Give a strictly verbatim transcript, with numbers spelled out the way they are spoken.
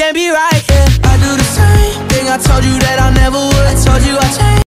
can't be right, yeah. I do the same thing I told you that I never would. I told you I changed